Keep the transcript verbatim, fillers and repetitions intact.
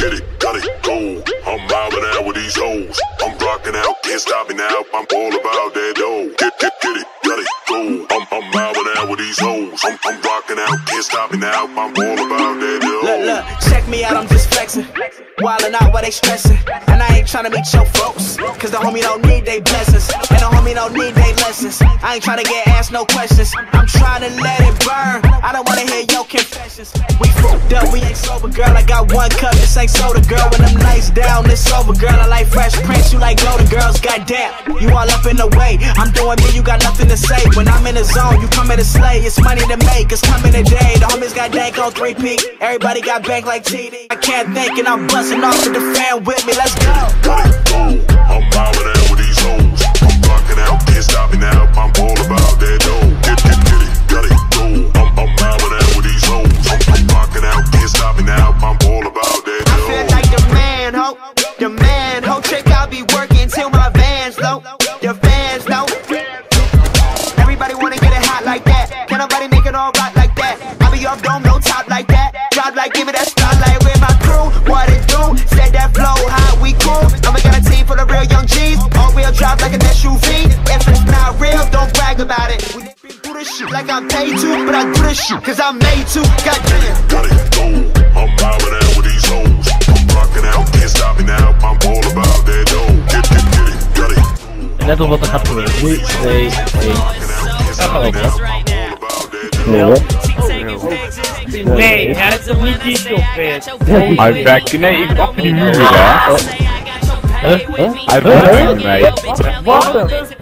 get it, got it, go. I'm mobbing out with these hoes. I'm rocking out, can't stop me now. I'm all about that dough. Get, get, get it, got it, go. I'm, I'm mobbing out with these hoes. I'm, I'm rocking out, can't stop me now. I'm all about that dough. Look, look, check me out, I'm just flexing. Wildin' out while they stressing. And I ain't tryna meet your folks, cause the homie don't need they blessings. And the homie don't need they lessons. I ain't tryna get asked no questions. I'm tryna let it burn. I don't wanna hear your confessions. We fucked up, we ain't sober, girl. I got one cup, this ain't soda, girl. When them lights down, it's over, girl. I like Fresh Prince, you like golden girls. Goddamn, you all up in the way. I'm doing me, you got nothing to say. When I'm in the zone, you come in to slay. It's money to make, it's coming today. The homies got dank on three P. Everybody got bank like T D. I can't think and I'm busting off to the fan with me. Let's go. Got it, go. I'm mobbing out with these hoes. I'm rocking out, can't stop me now. I'm all about that dough. Get, get, get it, got it, go. I'm, I'm mobbing out with these hoes. I'm, I'm rocking out, can't stop me now. I'm all about that dough. I feel like the man, ho. The man, ho. Trick, I'll be working till my van's low. Your fans know. Everybody wanna get it hot like that. Can't nobody make it all right like that. I be off dome, no top like that. Drop like, give me that spotlight with my crew. What it do? Said that flow, how we cool. I'ma get a team full of real young G's. All wheel drive like an S U V. If it's not real, don't brag about it. We do this shit like I'm paid to, but I do this shit cause I'm made to. Goddamn. Got it, go. I'm mobbing out with these hoes. I'm rocking out, can't stop me now. I'm all about that dough. Get, get, get it, got it. Let op wat er gaat gebeuren. drie, twee, één. Ga maar open. Nee, het is toch niet die stop. Hij werkt, nee, ik wacht die muur, hè. Huh? Huh? Hij werkt, nee. Wacht hem.